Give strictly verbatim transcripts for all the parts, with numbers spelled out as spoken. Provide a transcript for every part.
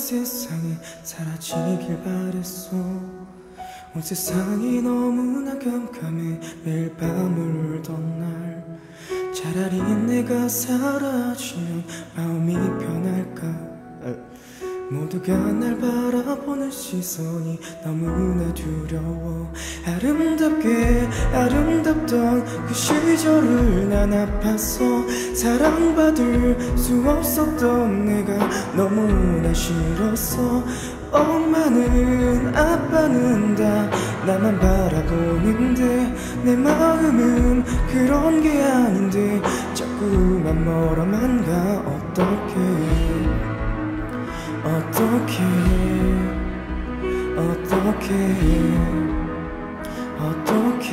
세상에 사라지길 바랬어. 온 세상이 너무나 깜깜해 매일 밤을 울던 날. 차라리 내가 사라지면 마음이 편할까. 모두가 날 바라보는 시선이 너무나 두려워. 아름답게 아름답던 그 시절을 난 아팠어. 사랑받을 수 없었던 내가 너무나 싫었어. 엄마는 아빠는 다 나만 바라보는데 내 마음은 그런 게 아닌데 자꾸만 멀어만 가. 어떡해 어떡해 어떡해 어떡해.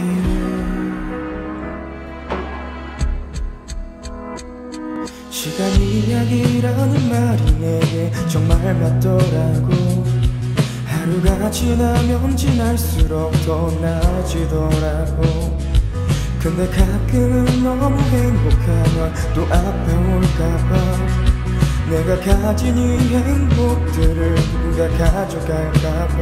시간이 약이라는 말이 내게 정말 맞더라고. 하루가 지나면 지날수록 더 나아지더라고. 근데 가끔은 너무 행복하면 또 아파올까봐. 내가 가진 이 행복들을 누군가 가져갈까봐.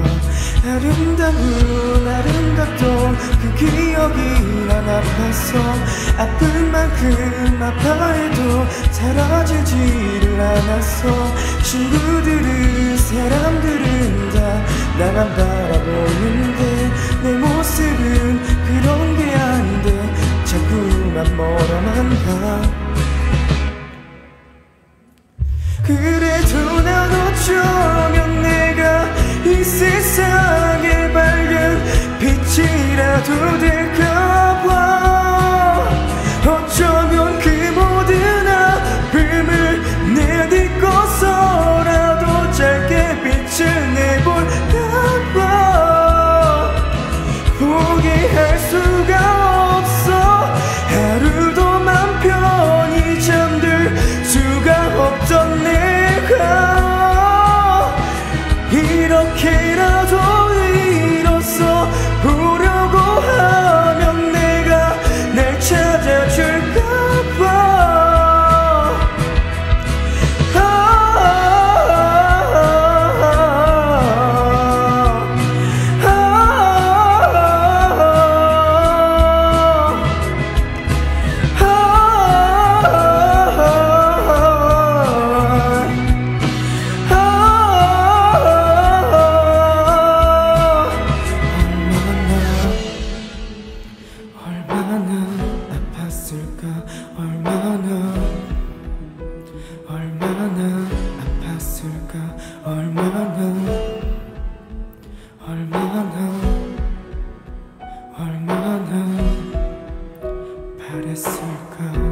아름다운 아름답던 그 기억이 난 아팠어. 아픈 만큼 아파해도 사라지지를 않았어. 친구들은 사람들은 다 나만 바라보는데 내 모습은 그런 게 아닌데 자꾸만 멀어만 가. 그래도 난 어쩌면 내가 이 세상에 밝은 빛이라도 될까봐. 어쩌면 그 모든 아픔을 내딛고서라도 짧게 빛을 내볼까봐. 포기할 수가 없어. 하루도 맘 편히 잠들 수가 없던 내가 이렇게라도 일어서 보려고 하면 내가 날 찾아줄까봐. 아, 아, 아, 얼마나 얼마나 아팠을까. 얼마나 얼마나 얼마나 바랬을까.